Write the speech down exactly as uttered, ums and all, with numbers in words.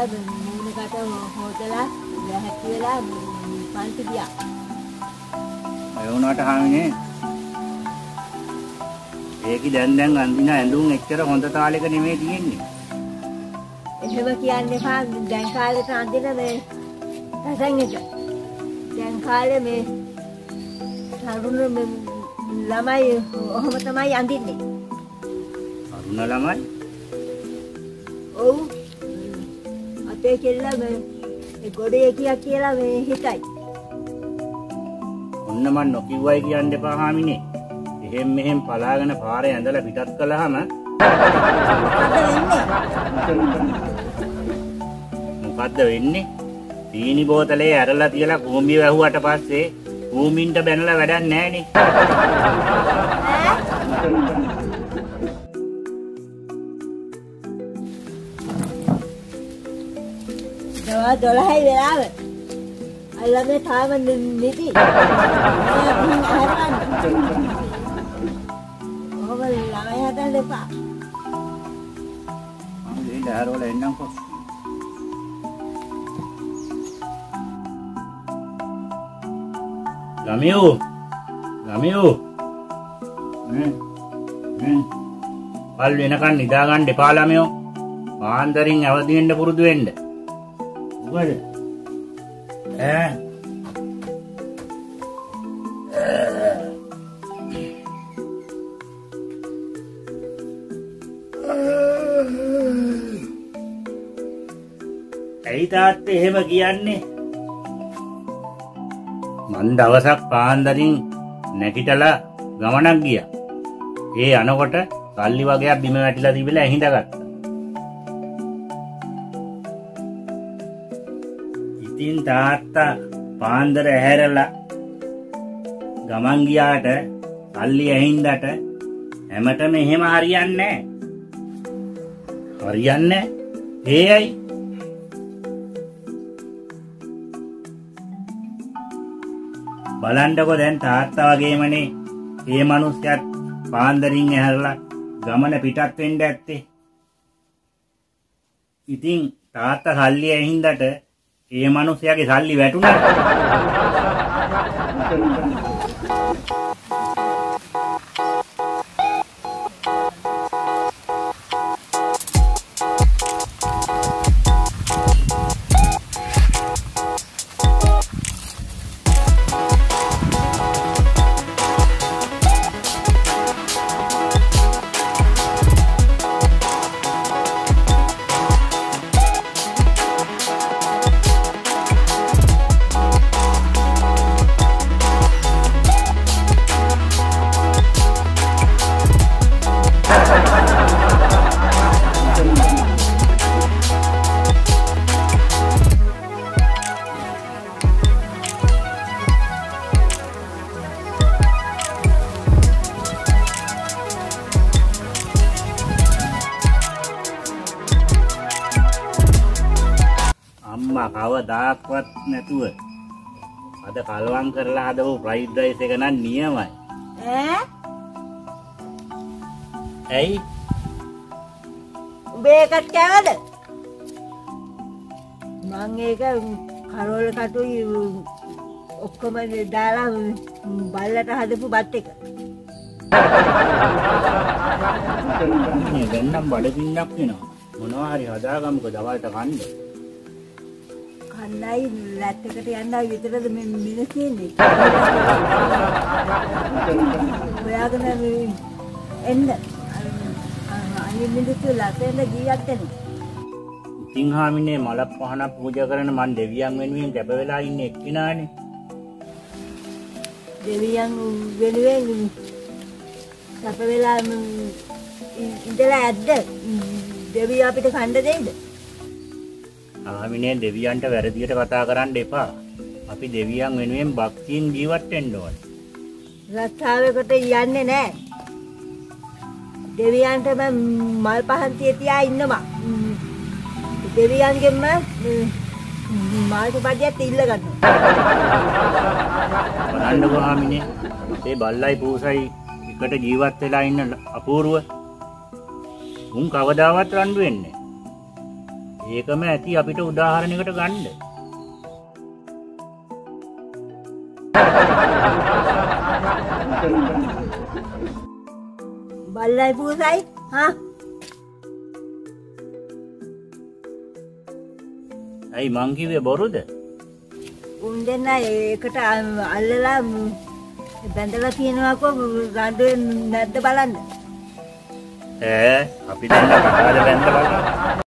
කියලා මූණකට හොදලා හැටි වෙලා පන්ති ගියා. ඒ වුණාට හාමිනේ ඒකි දැන් දැන් අඳින ඇඳුම් එච්චර හොඳ තාලෙක නෙමෙයි තියෙන්නේ. එහෙම කියන්නේ පා දැන් කාලේ අඳින මේ රසන් එක. දැන් කාලේ මේ තරුණ ළමයි ඔහොම තමයි අඳින්නේ. තරුණ ළමයි? ඔව්. අපේ කෙල්ලා මේ ඒ ගොඩේ කියා කියලා මේ හිතයි. ඔන්න මන් නොකියුවයි කියන්න එපා හාමිනේ. එහෙම් මෙහෙම් පලාගෙන පාරේ ඇඳලා පිටත් කළාම මොකද්ද වෙන්නේ? සීනි බෝතලේ ඇරලා තියලා කූඹිය වැහුවට පස්සේ කූඹින්ට බැනලා වැඩක් නැහනේ. දවස් දොළහයි වෙලාව. අල්ලන්නේ තාම නිදි. ඔබ ළමයි හදන්න එපා. මම දෙන්න ආරවල එන්නම්කෝ. ළමයෝ ළමයෝ නේ නේ පල් වෙනකන් නිදා ගන්න එපා ළමයෝ. පාන්දරින් අවදි වෙන්න පුරුදු වෙන්න. මොකද ඈ ඇයි තාත්තේ එහෙම කියන්නේ? මන් දවසක් පාන්දරින් නැගිටලා ගමනක් ගියා. ඒ යනකොට සල්ලි වගේක් බිම වැටිලා තිබිලා ඇහිඳගත්තා. ඉතින් තාත්තා පාන්දර ඇහැරලා ගමන් ගියාට සල්ලි ඇහිඳට හැමතෙම එහෙම හරියන්නේ නැහැ. හරියන්නේ ඒයි. බලන්නකො දැන් තාත්තා වගේමනේ මේ මිනිස්සුත් පාන්දරින් ඇහැරලා ගමන පිටත් වෙන්න ඇත්තේ. ඉතින් තාත්තා සල්ලි ඇහිඳට මේ මිනිස්සයාගේ සල්ලි වැටුණා. අම්මා කවදාක්වත් නැතුව අද කලවම් කරලා හදපු ෆ්‍රයිඩ් රයිස් එක නම් නියමයි. ඈ? ඇයි? උඹ ඒකත් කෑවද? මං ඒක කරෝල කටුයි ඔක්කොම දාලා බල්ලට හදපු බත් එක. මේ වෙන්නම් බඩගින්නක් වෙනවා. මොනවා හරි හදාගමුකෝ දවල්ට කන්න. කන්නයි ලැට් එකට යන්න විතරද මේ මිනිස්සු ඉන්නේ. ඔයාගෙන එන්න. අනිත් මිනිස්සු ලැටෙන්ද ජීවත් වෙනවා. ඉතින් හාමිනේ මල පහන පූජා කරන මන් දෙවියන් වෙනුවෙන් කැප වෙලා ඉන්නේ එක්කිනානේ. දෙවියන් වෙනුවෙන් කැප වෙලා ඉඳලා ඇද්ද? දෙවියන් අපිට කණ්ඩ දෙයිද? ආමිනේ දෙවියන්ට වැරදියට කතා කරන්න එපා. අපි දෙවියන් වෙනුවෙන් භක්තියෙන් ජීවත් වෙන්න ඕනේ. රස්සාවකට යන්නේ නැහැ. දෙවියන්ට මල් පහන් තියා ඉන්නවා. දෙවියන්ගෙන්ම මාළු බඩියක් ඉල්ල ගන්නවා. බලන්නකෝ ආමිනේ මේ බල්ලයි පූසයි එකට ජීවත් වෙලා ඉන්න අපූර්ව. උන් කවදාවත් රණ්ඩු වෙන්නේ නැහැ. ඒකම ඇති අපිට උදාහරණයකට ගන්න. බල්ලයි පූසයි හා ඇයි මං කිව්වේ බොරුද? උන් දෙන්න ඒකට අල්ලලා බැඳලා තියෙනවා කො ගඳ නැද්ද බලන්න. ඈ අපි දැන් කතාවද බැඳලා බලන්න.